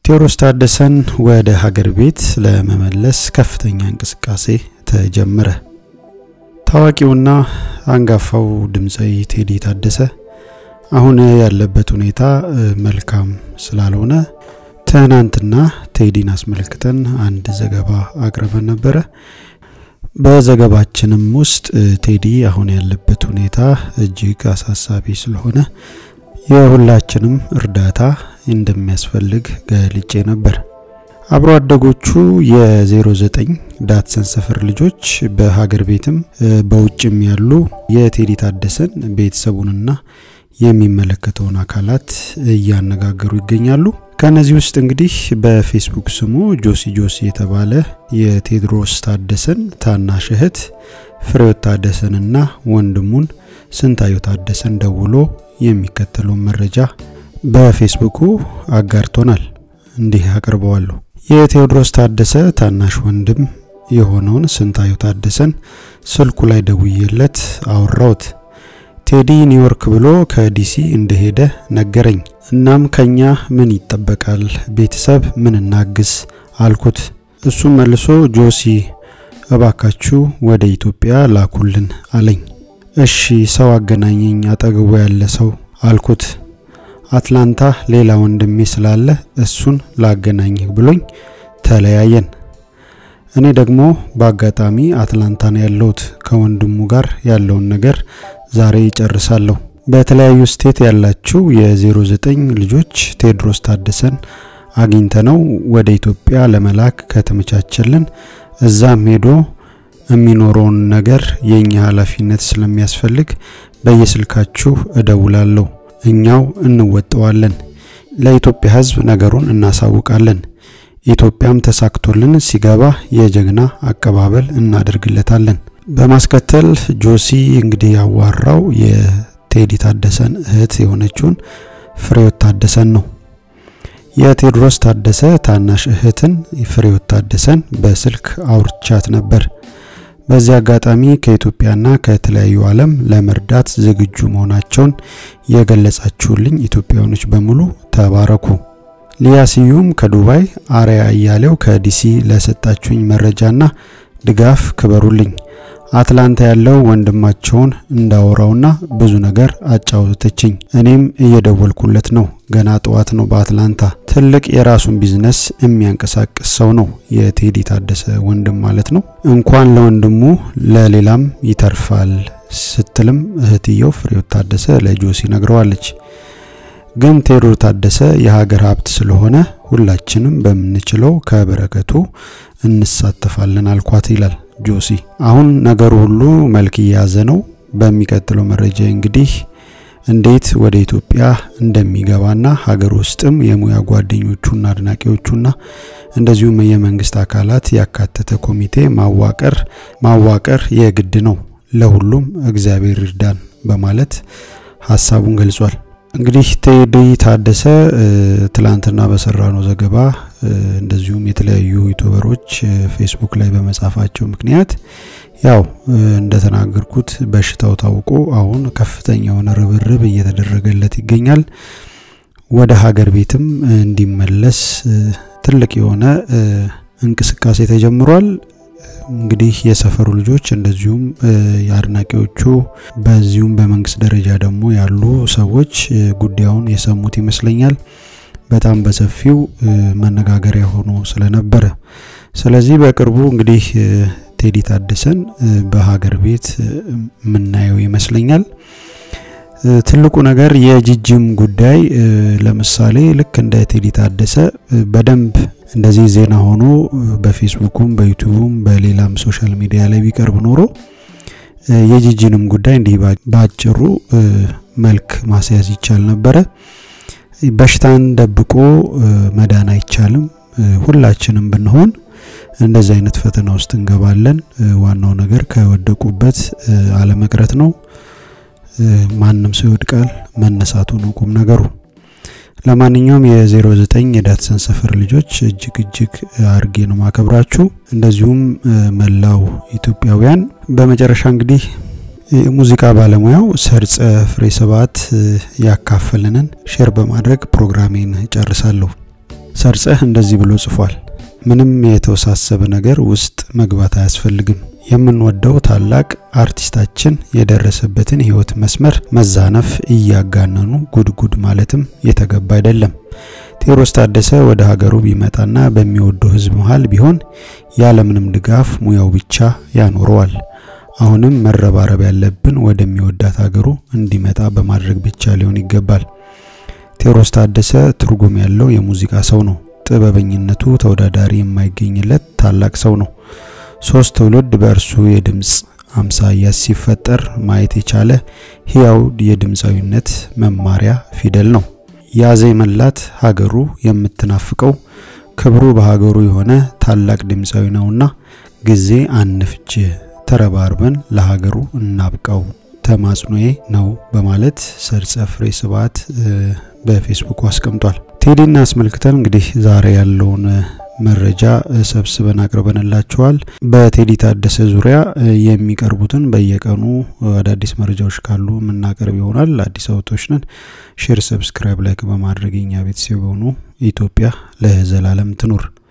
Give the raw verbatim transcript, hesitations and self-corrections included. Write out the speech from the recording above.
ቴዎድሮስ ታደሰን ወደ ሀገር ቤት ለመመለስ ከፍተኛ እንቅስቃሴ ተጀመረ። ታዋቂውና አንጋፋው ድምጻዊ ቴዲ ታደሰ አሁን ያለበት ሁኔታ መልካም ስላልሆነ ትናንትና ቴዲን አስመልክተን አንድ ዘገባ አቅርበን ነበር። በዘገባችንም ውስጥ ቴዲ አሁን ያለበት ሁኔታ እጅግ አሳሳቢ ስለሆነ የሁላችንም እርዳታ እንደሚያስፈልግ ገልጬ ነበር። አብሮ አደጎቹ የ09 ዳትሰን ሰፈር ልጆች በሀገር ቤትም በውጭም ያሉ የቴዲ ታደሰን ቤተሰቡንና የሚመለከተውን አካላት እያነጋገሩ ይገኛሉ። ከነዚህ ውስጥ እንግዲህ በፌስቡክ ስሙ ጆሲ ጆሲ የተባለ የቴዎድሮስ ታደሰን ታናሽ እህት ፍሬው ታደሰንና ወንድሙን ስንታዩ ታደሰን ደውሎ የሚከተለው መረጃ በፌስቡኩ አጋርቶናል። እንዲህ አቀርበዋል። የቴዎድሮስ ታደሰ ታናሽ ወንድም የሆነውን ስንታዩ ታደሰን ስልኩ ላይ ደውዬለት አወራውት። ቴዲ ኒውዮርክ ብሎ ከዲሲ እንደሄደ ነገረኝ። እናም ከኛ ምን ይጠበቃል? ቤተሰብ ምን እናግስ አልኩት። እሱ መልሶ ጆሲ እባካችሁ ወደ ኢትዮጵያ ላኩልን አለኝ። እሺ ሰው አገናኘኝ አጠገቡ ያለ ሰው አልኩት። አትላንታ ሌላ ወንድሜ ስላለ እሱን ላገናኝህ ብሎኝ ተለያየን። እኔ ደግሞ በአጋጣሚ አትላንታ ነው ያለሁት። ከወንድሙ ጋር ያለውን ነገር ዛሬ ይጨርሳለሁ። በተለያዩ ስቴት ያላችሁ የ09 ልጆች ቴዎድሮስ ታደሰን አግኝተነው ወደ ኢትዮጵያ ለመላክ ከተመቻቸልን እዛም ሄዶ የሚኖረውን ነገር የኛ ኃላፊነት ስለሚያስፈልግ በየስልካችሁ እደውላለሁ። እኛው እንወጣዋለን። ለኢትዮጵያ ሕዝብ ነገሩን እናሳውቃለን። ኢትዮጵያም ተሳክቶልን ሲገባ የጀግና አቀባበል እናደርግለታለን። በማስከተል ጆሲ እንግዲህ ያዋራው የቴዲ ታደሰን እህት የሆነችውን ፍሬው ታደሰን ነው። የቴዎድሮስ ታደሰ ታናሽ እህትን ፍሬው ታደሰን በስልክ አውርቻት ነበር። በዚህ አጋጣሚ ከኢትዮጵያና ከተለያዩ ዓለም ለመርዳት ዝግጁ መሆናቸውን የገለጻችሁልኝ ኢትዮጵያውያኖች በሙሉ ተባረኩ። ሊያሲዩም ከዱባይ፣ አሪያ ያያሌው ከዲሲ ለሰጣችሁኝ መረጃና ድጋፍ ክበሩልኝ። አትላንታ ያለው ወንድማቸውን እንዳወራውና ብዙ ነገር አጫውተችኝ። እኔም እየደወልኩለት ነው። ገና ጠዋት ነው በአትላንታ። ትልቅ የራሱን ቢዝነስ የሚያንቀሳቅስ ሰው ነው የቴዲ ታደሰ ወንድም ማለት ነው። እንኳን ለወንድሙ ለሌላም ይተርፋል ስትልም እህትየው ፍሬው ታደሰ ለጆሲ ነግረዋለች። ግን ቴዎድሮስ ታደሰ የሀገር ሀብት ስለሆነ ሁላችንም በመንችለው ከበረከቱ እንሳተፋለን አልኳት ይላል ጆሲ። አሁን ነገሩ ሁሉ መልክ ያዘ ነው። በሚቀጥለው መረጃ እንግዲህ እንዴት ወደ ኢትዮጵያ እንደሚገባና ሀገር ውስጥም የሙያ ጓደኞቹና አድናቂዎቹና እንደዚሁም የመንግስት አካላት ያካተተ ኮሚቴ ማዋቀር ማዋቀር የግድ ነው። ለሁሉም እግዚአብሔር ይርዳን በማለት ሐሳቡን ገልጿል። እንግዲህ ቴዲ ታደሰ ትላንትና በሰራነው ዘገባ እንደዚሁም የተለያዩ ዩቲዩበሮች ፌስቡክ ላይ በመጻፋቸው ምክንያት ያው እንደተናገርኩት በሽታው ታውቆ አሁን ከፍተኛ የሆነ ርብርብ እየተደረገለት ይገኛል። ወደ ሀገር ቤትም እንዲመለስ ትልቅ የሆነ እንቅስቃሴ ተጀምሯል። እንግዲህ የሰፈሩ ልጆች እንደዚሁም ያድናቂዎቹ በዚሁም በመንግስት ደረጃ ደግሞ ያሉ ሰዎች ጉዳዩን የሰሙት ይመስለኛል። በጣም በሰፊው መነጋገሪያ ሆኖ ስለነበረ ስለዚህ በቅርቡ እንግዲህ ቴዲ ታደሰን በሀገር ቤት ምናየው ይመስለኛል። ትልቁ ነገር የጂጂም ጉዳይ ለምሳሌ ልክ እንደ ቴዲ ታደሰ በደንብ እንደዚህ ዜና ሆኖ በፌስቡክም በዩቲዩብም በሌላም ሶሻል ሚዲያ ላይ ቢቀርብ ኖሮ የጂጂንም ጉዳይ እንዲህ ባጭሩ መልክ ማስያዝ ይቻል ነበር። በሽታን ደብቆ መዳን አይቻልም። ሁላችንም ብንሆን እንደዚህ አይነት ፈተና ውስጥ እንገባለን። ዋናው ነገር ከወደቁበት አለመቅረት ነው። ማንንም ሰው ይወድቃል፣ መነሳቱ ነው ቁም ነገሩ። ለማንኛውም የ09 የዳትሰን ሰፈር ልጆች እጅግ እጅግ አርጌ ነው ማከብራችሁ። እንደዚሁም መላው ኢትዮጵያውያን በመጨረሻ እንግዲህ ሙዚቃ ባለሙያው ሰርጸ ፍሬ ሰባት ያካፈለንን ሼር በማድረግ ፕሮግራሜን ጨርሳለሁ። ሰርጸህ እንደዚህ ብሎ ጽፏል። ምንም የተወሳሰበ ነገር ውስጥ መግባት አያስፈልግም። የምንወደው ታላቅ አርቲስታችን የደረሰበትን ህይወት መስመር መዛነፍ እያጋነኑ ጉድጉድ ማለትም የተገባ አይደለም። ቴዎድሮስ ታደሰ ወደ ሀገሩ ቢመጣና በሚወደው ህዝብ መሃል ቢሆን ያለምንም ድጋፍ ሙያው ብቻ ያኖረዋል። አሁንም መረባረብ ያለብን ወደሚወዳት ሀገሩ እንዲመጣ በማድረግ ብቻ ሊሆን ይገባል። ቴዎድሮስ ታደሰ ትርጉም ያለው የሙዚቃ ሰው ነው። ጥበበኝነቱ ተወዳዳሪ የማይገኝለት ታላቅ ሰው ነው። ሶስት ትውልድ በእርሱ የድምጽ አምሳያ ሲፈጠር ማየት የቻለ ህያው የድምጻዊነት መማሪያ ፊደል ነው። ያዜመላት ሀገሩ የምትናፍቀው ክብሩ በሀገሩ የሆነ ታላቅ ድምጻዊ ነውና ጊዜ አንፍጅ ተረባርበን ለሀገሩ እናብቃው ተማጽኖዬ ነው በማለት ሰርጸ ፍሬ ስብሐት በፌስቡክ አስቀምጧል። ቴዲን አስመልክተን እንግዲህ ዛሬ ያለውን መረጃ ሰብስበን አቅርበንላችኋል። በቴዲ ታደሰ ዙሪያ የሚቀርቡትን በየቀኑ አዳዲስ መረጃዎች ካሉ ምናቀርብ ይሆናል። አዲስ አውቶች ነን። ሼር፣ ሰብስክራይብ፣ ላይክ በማድረግ እኛ ቤተሰብ ሆኑ። ኢትዮጵያ ለዘላለም ትኑር።